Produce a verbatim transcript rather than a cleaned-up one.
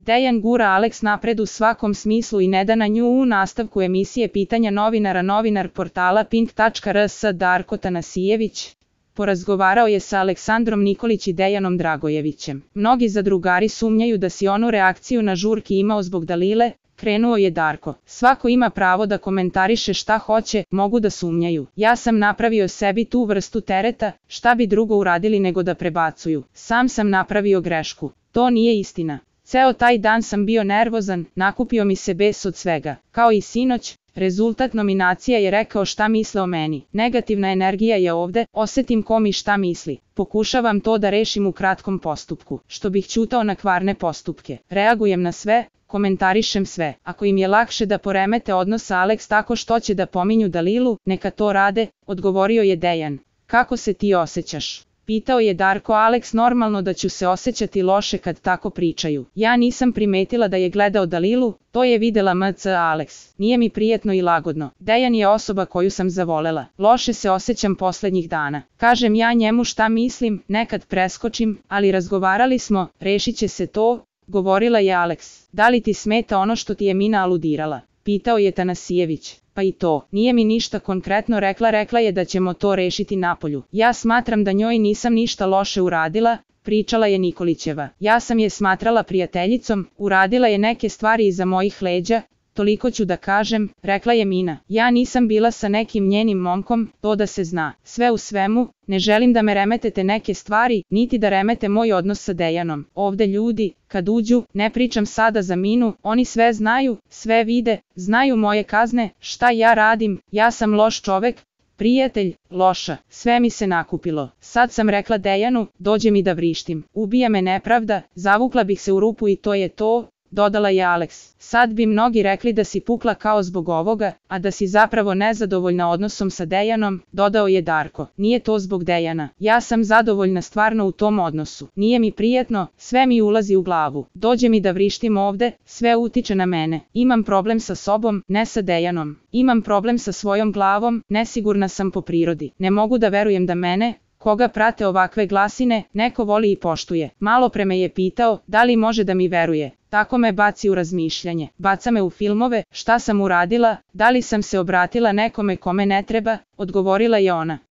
Dejan gura Alex napred u svakom smislu i ne da na nju. U nastavku emisije Pitanja novinara novinar portala pink tačka r s Darko Tanasijević porazgovarao je sa Aleksandrom Nikolić i Dejanom Dragojevićem. Mnogi zadrugari sumnjaju da si onu reakciju na žurki imao zbog Dalile, krenuo je Darko. Svako ima pravo da komentariše šta hoće, mogu da sumnjaju. Ja sam napravio sebi tu vrstu tereta, šta bi drugo uradili nego da prebacuju. Sam sam napravio grešku. To nije istina. Ceo taj dan sam bio nervozan, nakupio mi se bes od svega. Kao i sinoć, rezultat nominacija je rekao šta misle o meni. Negativna energija je ovde, osetim ko mi šta misli. Pokušavam to da rešim u kratkom postupku, što bih ćutao na kvarne postupke. Reagujem na sve, komentarišem sve. Ako im je lakše da poremete odnos sa Alex tako što će da pominju Dalilu, neka to rade, odgovorio je Dejan. Kako se ti osjećaš? Pitao je Darko. Alex, normalno da ću se osjećati loše kad tako pričaju. Ja nisam primetila da je gledao Dalilu, to je videla mc Alex. Nije mi prijetno i lagodno. Dejan je osoba koju sam zavolela. Loše se osjećam poslednjih dana. Kažem ja njemu šta mislim, nekad preskočim, ali razgovarali smo, rešit će se to, govorila je Alex. Da li ti smeta ono što ti je Mina aludirala? Pitao je Tanasijević. Pa i to, nije mi ništa konkretno rekla, rekla je da ćemo to rešiti napolju. Ja smatram da njoj nisam ništa loše uradila, pričala je Nikolićeva. Ja sam je smatrala prijateljicom, uradila je neke stvari iza mojih leđa, toliko ću da kažem, rekla je Mina. Ja nisam bila sa nekim njenim momkom, to da se zna. Sve u svemu, ne želim da me remetete neke stvari, niti da remete moj odnos sa Dejanom. Ovde ljudi, kad uđu, ne pričam sada za Minu, oni sve znaju, sve vide, znaju moje kazne, šta ja radim, ja sam loš čovek, prijatelj, loša, sve mi se nakupilo. Sad sam rekla Dejanu, dođe mi da vrištim. Ubija me nepravda, zavukla bih se u rupu i to je to, dodala je Alex. Sad bi mnogi rekli da si pukla kao zbog ovoga, a da si zapravo nezadovoljna odnosom sa Dejanom, dodao je Darko. Nije to zbog Dejana. Ja sam zadovoljna stvarno u tom odnosu. Nije mi prijetno, sve mi ulazi u glavu. Dođe mi da vrištim ovde, sve utiče na mene. Imam problem sa sobom, ne sa Dejanom. Imam problem sa svojom glavom, nesigurna sam po prirodi. Ne mogu da verujem da mene, koga prate ovakve glasine, neko voli i poštuje. Malo pre me je pitao, da li može da mi veruje. Tako me baci u razmišljanje. Baca me u filmove, šta sam uradila, da li sam se obratila nekome kome ne treba, odgovorila je ona.